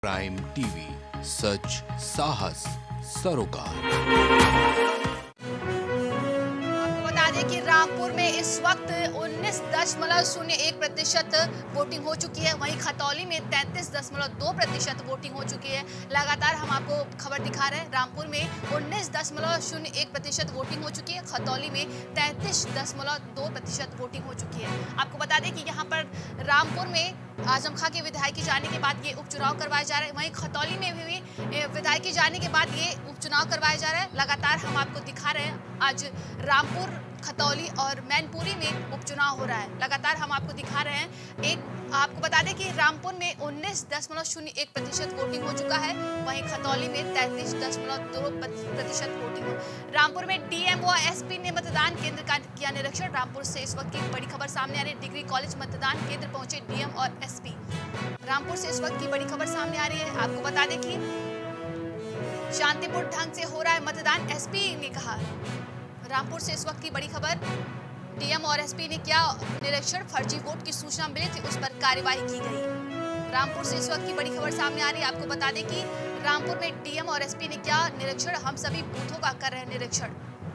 Prime TV, सच साहस सरोकार। कि रामपुर में इस वक्त 19.01% वोटिंग हो चुकी है, वहीं खतौली में 33.2% वोटिंग हो चुकी है। लगातार हम आपको खबर दिखा रहे हैं। रामपुर में 19.01% वोटिंग हो चुकी है, खतौली में 33.2% वोटिंग हो चुकी है। आपको बता दें कि यहाँ पर रामपुर में आजम खां के विधायक जाने के बाद ये उपचुनाव करवाए जा रहे हैं, वहीं खतौली में भी विधायक जाने के बाद ये उपचुनाव करवाए जा रहे हैं। लगातार हम आपको दिखा रहे हैं, आज रामपुर, खतौली और मैनपुरी में उपचुनाव हो रहा है। लगातार हम आपको दिखा रहे हैं। आपको बता दें कि रामपुर में 19.01% वोटिंग हो चुका है, वहीं खतौली में 33.2% वोटिंग हो। रामपुर में डीएम व एसपी ने मतदान केंद्र का किया निरीक्षण। रामपुर से इस वक्त की बड़ी खबर सामने आ रही है। डिग्री कॉलेज मतदान केंद्र पहुंचे डीएम और एसपी। रामपुर से इस वक्त की बड़ी खबर सामने आ रही है। आपको बता दें कि शांतिपूर्ण ढंग से हो रहा है मतदान, एसपी ने कहा। रामपुर से इस वक्त की बड़ी खबर, डीएम और एसपी ने किया निरीक्षण। फर्जी वोट की सूचना मिली थी, उस पर कार्यवाही की गई। रामपुर से इस वक्त की बड़ी खबर सामने आ रही है। आपको बता दें कि रामपुर में डीएम और एसपी ने किया निरीक्षण। हम सभी बूथों का कर रहे हैं निरीक्षण।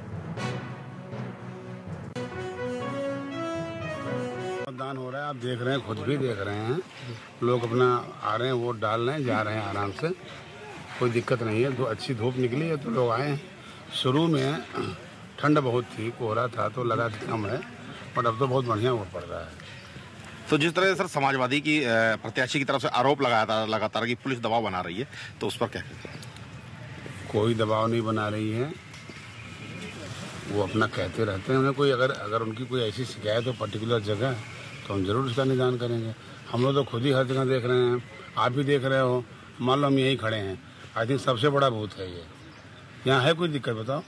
मतदान हो रहा है, आप देख रहे हैं, खुद भी देख रहे हैं। लोग अपना आ रहे हैं, वोट डाल रहे हैं, जा रहे हैं आराम से, कोई दिक्कत नहीं है। तो अच्छी धूप निकली है तो लोग आए हैं। शुरू में ठंड बहुत थी, कोहरा था तो लगा कि कम है, बट अब तो बहुत बढ़िया वोट पड़ रहा है। तो जिस तरह से सर समाजवादी की प्रत्याशी की तरफ से आरोप लगाया था लगातार कि पुलिस दबाव बना रही है, तो उस पर क्या कहते हैं? कोई दबाव नहीं बना रही है, वो अपना कहते रहते हैं। उन्हें कोई अगर उनकी कोई ऐसी शिकायत हो पर्टिकुलर जगह तो हम जरूर उसका निदान करेंगे। हम लोग तो खुद ही हर जगह देख रहे हैं, आप भी देख रहे हो। मान लो हम यहीं खड़े हैं, आई थिंक सबसे बड़ा बूथ है ये। यहाँ है कोई दिक्कत बताओ?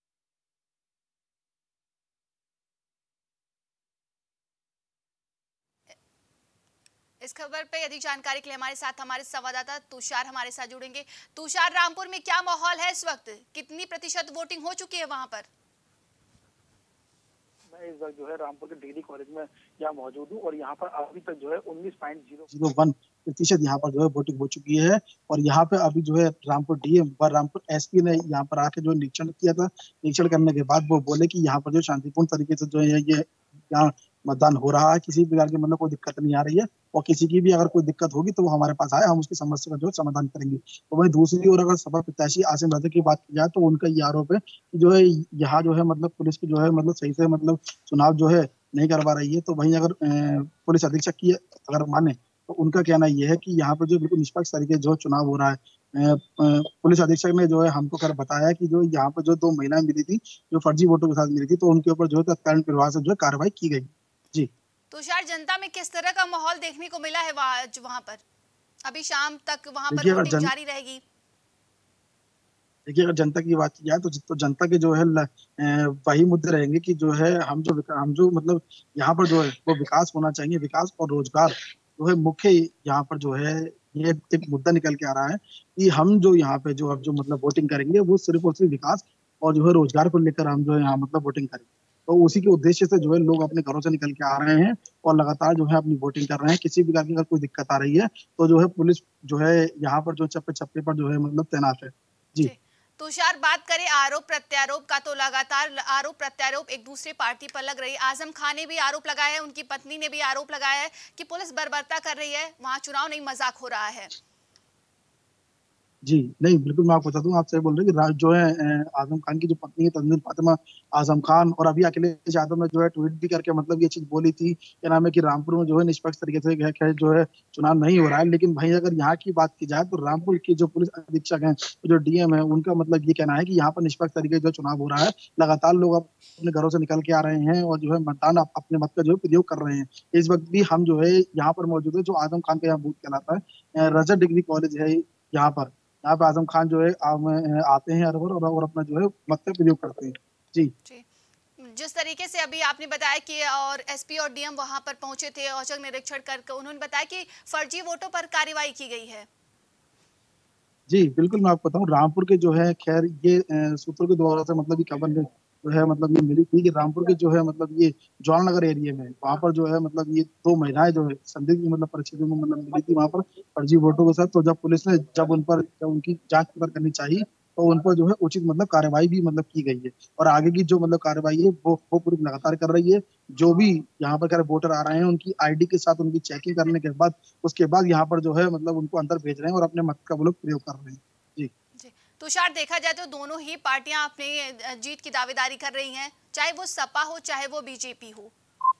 इस खबर पे अधिक जानकारी के लिए हमारे साथ हमारे संवाददाता तुषार हमारे साथ जुड़ेंगे। तुषार, रामपुर में क्या माहौल है इस वक्त? कितनी प्रतिशत वोटिंग हो चुकी है वहां पर? मैं इस वक्त जो है रामपुर के डिग्री कॉलेज में यहाँ मौजूद हूँ और यहाँ पर अभी तक जो है 19.001% यहाँ पर जो है वोटिंग हो चुकी है। और यहाँ पे अभी जो है रामपुर डीएम और रामपुर एसपी ने यहाँ पर आके जो निरीक्षण किया था, निरीक्षण करने के बाद वो बोले कि यहाँ पर जो शांतिपूर्ण तरीके से जो है ये यहाँ मतदान हो रहा है, किसी प्रकार की मतलब कोई दिक्कत नहीं आ रही है। और किसी की भी अगर कोई दिक्कत होगी तो वो हमारे पास आए, हम उसकी समस्या का जो है समाधान करेंगे। तो वहीं दूसरी ओर अगर सपा प्रत्याशी आसिम रजा की बात की जाए तो उनका ये आरोप है कि जो है यहाँ जो है मतलब पुलिस की जो है मतलब सही से मतलब चुनाव जो है नहीं करवा रही है। तो वहीं अगर पुलिस अधीक्षक की अगर माने तो उनका कहना ये है कि यहाँ पर जो बिल्कुल निष्पक्ष तरीके जो चुनाव हो रहा है। पुलिस अधीक्षक ने जो है हमको कर बताया कि जो यहाँ पर जो 2 महिलाएं मिली थी जो फर्जी वोटों के साथ मिली थी, तो उनके ऊपर जो है तत्कालीन प्रभाव से जो है कार्रवाई की गई। जी तुषार, जनता में किस तरह का माहौल देखने को मिला है वहां पर? अभी शाम तक वहां पर वोटिंग जारी रहेगी। देखिए, अगर जनता की बात की जाए तो जनता के जो है वही मुद्दे रहेंगे कि जो है हम जो मतलब यहाँ पर जो है वो विकास होना चाहिए। विकास और रोजगार जो है मुख्य यहाँ पर जो है ये एक मुद्दा निकल के आ रहा है कि हम जो यहाँ पे जो अब जो मतलब वोटिंग करेंगे वो सिर्फ और सिर्फ विकास और जो है रोजगार को लेकर हम जो है यहाँ मतलब वोटिंग करेंगे। तो उसी के उद्देश्य से जो है लोग अपने घरों से निकल के आ रहे हैं और लगातार जो है अपनी वोटिंग कर रहे हैं। किसी प्रकार की अगर कोई दिक्कत आ रही है तो जो है पुलिस जो है यहाँ पर जो चप्पे चप्पे पर जो है मतलब तैनात है। जी तुषार, बात करें आरोप प्रत्यारोप का तो लगातार आरोप प्रत्यारोप एक दूसरे पार्टी पर लग रही है। आजम खान ने भी आरोप लगाया है, उनकी पत्नी ने भी आरोप लगाया है कि पुलिस बर्बरता कर रही है, वहां चुनाव नहीं मजाक हो रहा है। जी नहीं, बिल्कुल मैं आपको बता दूं, आप सही बोल रहे हैं कि जो है आजम खान की जो पत्नी है तंजील फातिमा आजम खान, और अभी अखिलेश यादव ने जो है ट्वीट भी करके मतलब ये चीज बोली थी, क्या नाम है कि रामपुर में जो है निष्पक्ष तरीके से जो है चुनाव नहीं हो रहा है। लेकिन भाई अगर यहाँ की बात की जाए तो रामपुर के जो पुलिस अधीक्षक हैं, जो डीएम है, उनका मतलब ये कहना है कि यहाँ पर निष्पक्ष तरीके से जो चुनाव हो रहा है, लगातार लोग अपने घरों से निकल के आ रहे हैं और जो है मतदान अपने मत का जो है प्रयोग कर रहे हैं। इस वक्त भी हम जो है यहाँ पर मौजूद है, जो आजम खान का यहाँ बूथ कहलाता है, रजत डिग्री कॉलेज है यहाँ पर आजम खान जो है आते हैं और अपना जो है मत का प्रयोग करते हैं। जी जिस तरीके से अभी आपने बताया कि और एसपी और डीएम वहां पर पहुंचे थे, औचक निरीक्षण करके उन्होंने बताया कि फर्जी वोटों पर कार्रवाई की गई है। जी बिल्कुल, मैं आपको बताऊं, रामपुर के जो है खैर ये सूत्रों के द्वारा से मतलब ये खबर जो है मतलब ये मिली थी कि रामपुर के जो है मतलब ये जवाहर नगर एरिया में वहाँ पर जो है मतलब ये 2 महिलाएं जो है संदिग्ध मतलब परिस्थितियों में मतलब मिली थी वहाँ पर फर्जी वोटों के साथ। तो जब पुलिस ने जब उनकी जांच पड़ताल करनी चाहिए तो उन पर जो है उचित मतलब कार्रवाई भी मतलब की गई है और आगे की जो मतलब कार्रवाई है वो पूरी लगातार कर रही है। जो भी यहाँ पर क्या वोटर आ रहे हैं उनकी आईडी के साथ उनकी चेकिंग करने के बाद उसके बाद यहाँ पर जो है मतलब उनको अंदर भेज रहे हैं और अपने मत का वो लोग प्रयोग कर रहे हैं। जी तुषार, देखा जाए तो दोनों ही पार्टियां अपनी जीत की दावेदारी कर रही हैं, चाहे वो सपा हो चाहे वो बीजेपी हो।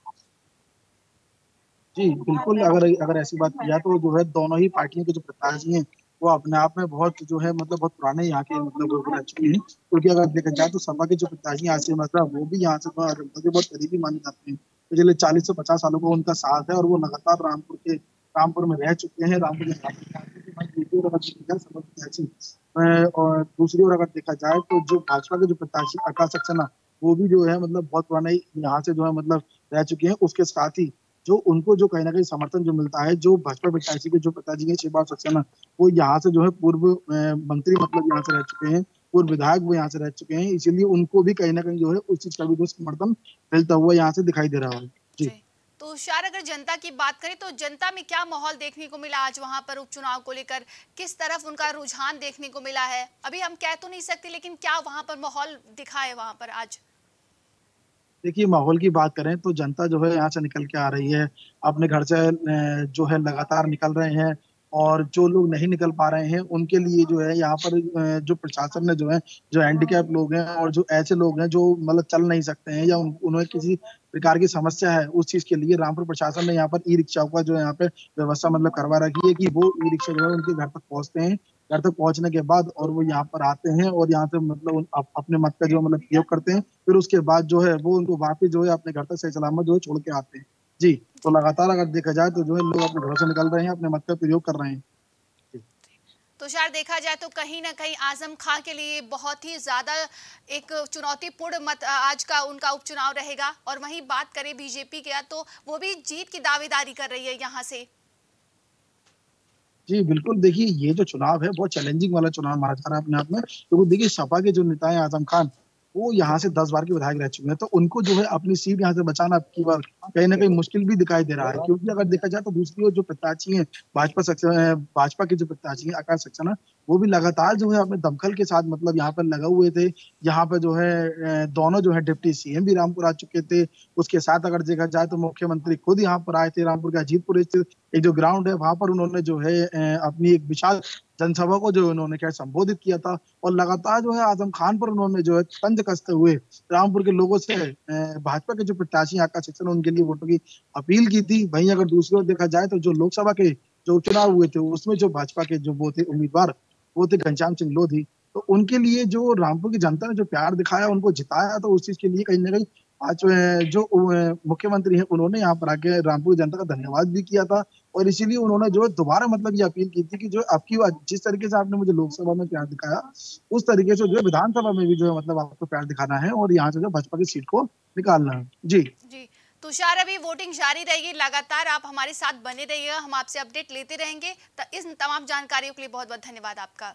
जी बिल्कुल, अगर ऐसी बात किया तो जो है दोनों ही पार्टियों के जो प्रत्याशी हैं वो अपने आप में बहुत जो है मतलब बहुत पुराने यहाँ के मतलब वो रह चुके हैं। क्योंकि अगर देखा जाए तो सपा के जो प्रत्याशी यहाँ से मतलब वो भी यहाँ से जनता के बहुत करीबी माने जाते हैं। पिछले 40 से 50 सालों को उनका साथ है और वो लगातार रामपुर में रह चुके हैं। रामपुर के और दूसरी ओर अगर देखा जाए तो जो भाजपा के जो प्रत्याशी आकाश सक्सेना वो भी जो है मतलब बहुत पुराने यहाँ से जो है मतलब रह चुके हैं। उसके साथ ही जो उनको जो कहीं ना कहीं समर्थन जो मिलता है, जो भाजपा प्रत्याशी के जो पिताजी हैं शिवपाल सक्सेना वो यहाँ से जो है पूर्व मंत्री मतलब यहाँ से रह चुके हैं, पूर्व विधायक वो यहाँ से रह चुके हैं। इसीलिए उनको भी कहीं ना कहीं जो है उस चीज का भी जो समर्थन मिलता हुआ यहाँ से दिखाई दे रहा है। जी तो तुषार, अगर जनता की बात करें तो जनता में क्या माहौल देखने को मिला आज वहां पर उपचुनाव को लेकर? किस तरफ उनका रुझान देखने को मिला है? अभी हम कह तो नहीं सकते, लेकिन क्या वहां पर माहौल दिखा है वहां पर आज? देखिए, माहौल की बात करें तो जनता जो है यहाँ से निकल के आ रही है, अपने घर से जो है लगातार निकल रहे हैं और जो लोग नहीं निकल पा रहे हैं उनके लिए जो है यहाँ पर जो प्रशासन ने जो है जो हैंडीकैप लोग हैं और जो ऐसे लोग हैं जो मतलब चल नहीं सकते हैं या उन्हें किसी प्रकार की समस्या है, उस चीज के लिए रामपुर प्रशासन ने यहाँ पर ई रिक्शाओं का जो यहाँ पे व्यवस्था मतलब करवा रखी है कि वो ई रिक्शा जो है उनके घर तक पहुंचते हैं। घर तक पहुंचने के बाद और वो यहाँ पर आते हैं और यहाँ से मतलब अपने मत का जो मतलब प्रयोग करते हैं। फिर उसके बाद जो है वो उनको वापस जो है अपने घर तक सही सलामत जो है छोड़ के आते हैं। जी तो लगातार अगर देखा जाए तो जो है लोग अपने घरों से निकल रहे हैं, अपने मत का प्रयोग कर रहे हैं। तुषार, देखा जाए तो कहीं ना कहीं आजम खां के लिए बहुत ही ज्यादा एक चुनौतीपूर्ण मत आज का उनका उपचुनाव रहेगा। और वहीं बात करें बीजेपी के तो वो भी जीत की दावेदारी कर रही है यहाँ से। जी बिल्कुल, देखिए ये जो चुनाव है बहुत चैलेंजिंग वाला चुनाव माना जा रहा है अपने आप में। तो देखिए सपा के जो नेता हैं आजम खान वो यहाँ से 10 बार के विधायक रह चुके हैं, तो उनको जो है अपनी सीट यहाँ से बचाना अब की बार कहीं ना कहीं मुश्किल भी दिखाई दे रहा है। क्योंकि अगर देखा जाए तो दूसरी ओर जो प्रत्याशी हैं भाजपा के जो प्रत्याशी हैं आकाश सक्सेना वो भी लगातार जो है अपने दमखल के साथ मतलब यहाँ पर लगे हुए थे। यहाँ पे जो है दोनों जो है डिप्टी सीएम भी रामपुर आ चुके थे। उसके साथ अगर देखा जाए तो मुख्यमंत्री खुद यहाँ पर आए थे। रामपुर के अजीतपुर स्थित एक जो ग्राउंड है वहां पर उन्होंने जो है अपनी एक विशाल जनसभा को जो उन्होंने क्या संबोधित किया था और लगातार जो है आजम खान पर उन्होंने जो है तंज कसते हुए रामपुर के लोगों से भाजपा के जो प्रत्याशी आकाश सक्सेना उनके लिए वोटों की अपील की थी। वहीं अगर दूसरी ओर देखा जाए तो जो लोकसभा के जो उपचुनाव हुए थे उसमें जो भाजपा के जो वो थे उम्मीदवार वो थे घनश्याम सिंह लोधी। तो उनके लिए जो रामपुर की जनता ने जो प्यार दिखाया उनको जिताया तो उस चीज के लिए कहीं ना कहीं आज जो मुख्यमंत्री हैं उन्होंने यहाँ पर आके रामपुर जनता का धन्यवाद भी किया था। और इसीलिए उन्होंने जो है दोबारा मतलब ये अपील की थी कि जो आपकी जिस तरीके से आपने मुझे लोकसभा में प्यार दिखाया उस तरीके से जो है विधानसभा में भी जो है मतलब आपको प्यार दिखाना है और यहाँ से जो भाजपा की सीट को निकालना है। जी तुषार, अभी वोटिंग जारी रहेगी, लगातार आप हमारे साथ बने रहिएगा, हम आपसे अपडेट लेते रहेंगे। इस तमाम जानकारियों के लिए बहुत बहुत धन्यवाद आपका।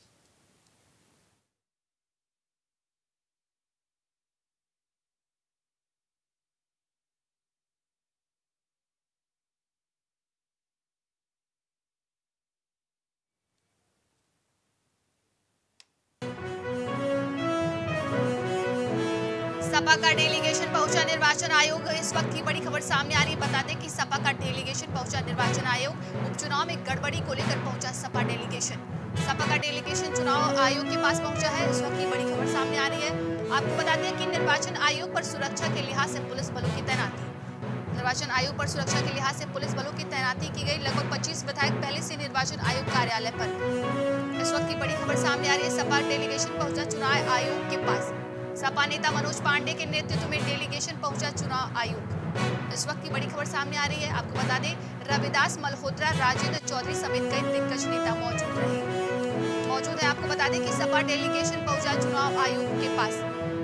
सपा का डेलीगेशन पहुंचा निर्वाचन आयोग। इस वक्त की बड़ी खबर सामने आ रही है। बता दें कि सपा का डेलीगेशन पहुंचा निर्वाचन आयोग। उपचुनाव में गड़बड़ी को लेकर पहुंचा सपा डेलीगेशन। सपा का डेलीगेशन चुनाव आयोग के पास पहुंचा है। इस वक्त की बड़ी खबर सामने आ रही है। आपको बता दें कि निर्वाचन आयोग पर सुरक्षा के लिहाज से पुलिस बलों की तैनाती निर्वाचन आयोग पर सुरक्षा के लिहाज से पुलिस बलों की तैनाती की गई। लगभग 25 विधायक पहले से निर्वाचन आयोग कार्यालय पर। इस वक्त की बड़ी खबर सामने आ रही है। सपा डेलीगेशन पहुंचा चुनाव आयोग के पास। सपा नेता मनोज पांडे के नेतृत्व में डेलीगेशन पहुंचा चुनाव आयोग। इस वक्त की बड़ी खबर सामने आ रही है। आपको बता दें रविदास मल्होत्रा, राजेंद्र चौधरी समेत कई दिग्गज नेता मौजूद है। आपको बता दें कि सपा डेलीगेशन पहुंचा चुनाव आयोग के पास।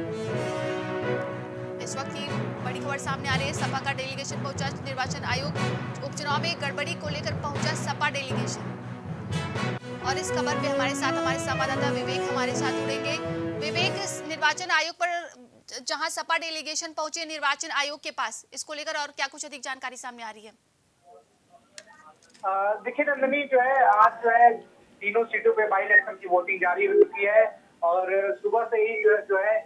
इस वक्त की बड़ी खबर सामने आ रही है। सपा का डेलीगेशन पहुंचा निर्वाचन आयोग। उपचुनाव में गड़बड़ी को लेकर पहुंचा सपा डेलीगेशन। और इस खबर पे हमारे संवाददाता विवेक हमारे साथ जुड़ेंगे। विवेक, निर्वाचन आयोग पर जहां सपा डेलीगेशन पहुंचे निर्वाचन आयोग के पास, इसको लेकर और क्या कुछ अधिक जानकारी सामने आ रही है? देखिए नंदनी, जो है आज जो है तीनों सीटों पे बाई इलेक्शन की वोटिंग जारी हो चुकी है और सुबह से ही जो है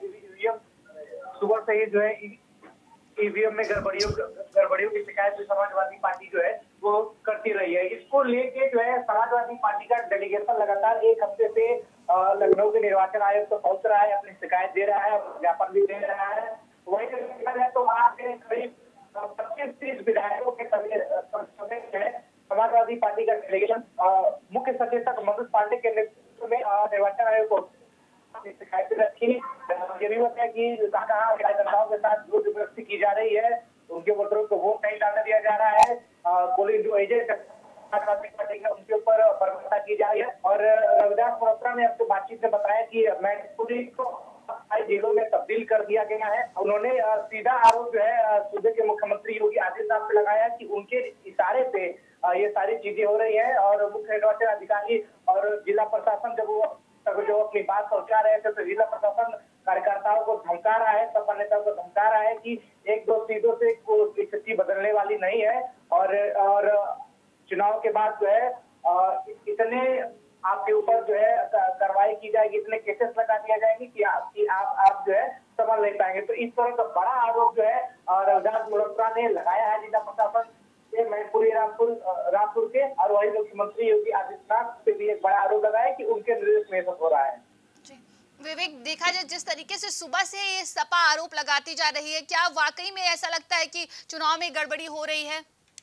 ईवीएम में गड़बड़ियों की शिकायत जो समाजवादी पार्टी जो है वो करती रही है। इसको लेके जो है समाजवादी पार्टी का डेलीगेशन लगातार एक हफ्ते से लखनऊ के निर्वाचन आयोग तो पहुंच रहा है, अपनी शिकायत दे रहा है, ज्ञापन भी दे रहा है। वही देखा जाए तो वहाँ के करीब 25-30 विधायकों के समय जो है समाजवादी पार्टी का डेलीगेशन मुख्य सचेतक मनोज पांडे के नेतृत्व में निर्वाचन आयोग को शिकायत रखी। ये भी होता है कि कहाँ कार्यकर्ताओं के साथ जो जबरदस्ती की जा रही है, उनके वोटरों को वोट नहीं डालने दिया जा रहा है, पोलिंग जो एजेंट उनके ऊपर बर्बरता की जा रही है। और रविदास मल्होत्रा ने अपनी बातचीत में बताया कि मैनपुरी को जेलों में तब्दील कर दिया गया है। उन्होंने सीधा आरोप जो है सूबे के मुख्यमंत्री योगी आदित्यनाथ पे लगाया कि उनके इशारे पे ये सारी चीजें हो रही है और मुख्य निर्वाचन अधिकारी और जिला प्रशासन जो अपनी बात पहुंचा रहे थे तो जिला प्रशासन कार्यकर्ताओं को धमका रहा है, सपा नेताओं को धमका रहा है कि 1-2 सीटों से कोई स्थिति बदलने वाली नहीं है और चुनाव के बाद जो है इतने आपके ऊपर जो है कार्रवाई की जाएगी, इतने केसेस लगा दिया जाएंगे कि आप जो है संभल नहीं पाएंगे। तो इस तरह का बड़ा आरोप जो है रविदास मल्होत्रा ने लगाया है जिला प्रशासन मैनपुरी रामपुर के, और वही मुख्यमंत्री योगी आदित्यनाथ पे भी एक बड़ा आरोप लगाया कि उनके निर्देश में सब हो रहा है। विवेक, देखा जाए जिस तरीके से सुबह से ये सपा आरोप लगाती जा रही है, क्या वाकई में ऐसा लगता है कि चुनाव में गड़बड़ी हो रही है?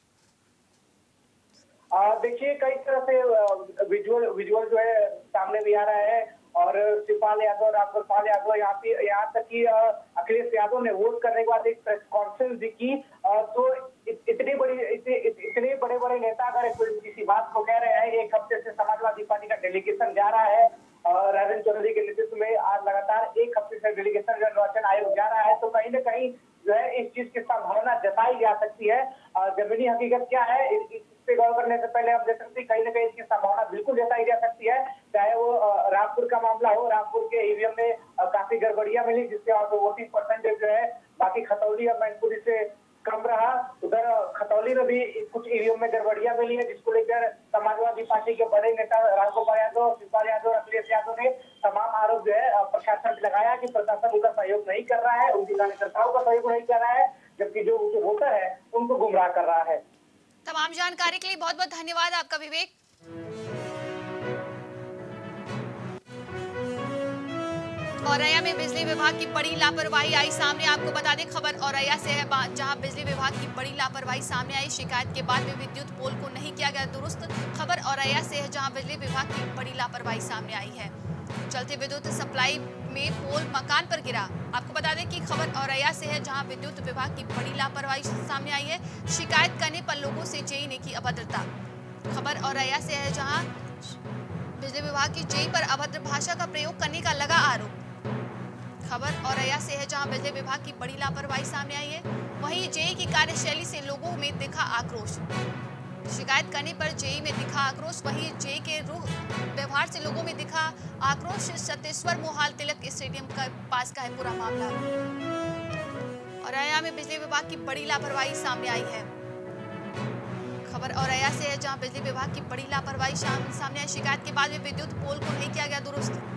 देखिए कई तरह से विजुअल जो है सामने भी आ रहा है और शिवपाल यादव, रामगोपाल यादव, यहाँ तक कि अखिलेश यादव ने वोट करने के बाद एक प्रेस कॉन्फ्रेंस भी की। तो इतने बड़े नेता अगर किसी बात को कह रहे हैं, एक हफ्ते से समाजवादी पार्टी का डेलीगेशन जा रहा है राजेंद्र चौधरी के नेतृत्व में, आज लगातार एक हफ्ते से डेलीगेशन निर्वाचन आयोग जा रहा है, तो कहीं न कहीं जो है इस चीज की संभावना जताई जा सकती है। जमीनी हकीकत क्या है इस पे गौर करने से पहले हम देख सकते हैं कहीं न कहीं इसकी संभावना बिल्कुल जताई जा सकती है। चाहे वो रामपुर का मामला हो, रामपुर के ईवीएम में काफी गड़बड़ियां मिली जिससे वोटिंग परसेंटेज जो है बाकी खतौली और मैनपुरी से कम रहा। उधर खतौली में भी कुछ ईवीएम में गड़बड़ियां मिली है जिसको लेकर समाजवादी पार्टी के बड़े नेता रामगोपाल यादव, शिवपाल यादव, अखिलेश यादव ने तमाम आरोप जो है प्रशासन पर लगाया कि प्रशासन उनका सहयोग नहीं कर रहा है, उनके कार्यकर्ताओं का सहयोग नहीं कर रहा है, जबकि जो उनके वोटर है उनको गुमराह कर रहा है। तमाम जानकारी के लिए बहुत बहुत धन्यवाद आपका विवेक। औरैया में बिजली विभाग की बड़ी लापरवाही आई सामने। आपको बता दें खबर औरैया से है, जहां बिजली विभाग की बड़ी लापरवाही सामने आई। शिकायत के बाद भी विद्युत पोल को नहीं किया गया दुरुस्त। खबर औरैया से है, जहां बिजली विभाग की बड़ी लापरवाही सामने आई है। चलते विद्युत सप्लाई में पोल मकान पर गिरा। आपको बता दें कि खबर औरैया से है, जहां विद्युत विभाग की बड़ी लापरवाही सामने आई है। शिकायत करने पर लोगों से जेई ने की अभद्रता। खबर औरैया से है, जहां बिजली विभाग की जेई पर अभद्र भाषा का प्रयोग करने का लगा आरोप। खबर औरैया से है, जहां बिजली विभाग की बड़ी लापरवाही सामने आई है। वहीं जेई की कार्यशैली से लोगों में दिखा आक्रोश। शिकायत करने पर जेई में दिखा आक्रोश। वहीं जेई के रुख व्यवहार से लोगों में दिखा आक्रोश। सतेश्वर मोहाल तिलक स्टेडियम का पास का है पूरा मामला। औरैया में बिजली विभाग की बड़ी लापरवाही सामने आई है। खबर औरैया से है, जहां बिजली विभाग की बड़ी लापरवाही सामने आई। शिकायत के बाद भी विद्युत पोल को नहीं किया गया दुरुस्त।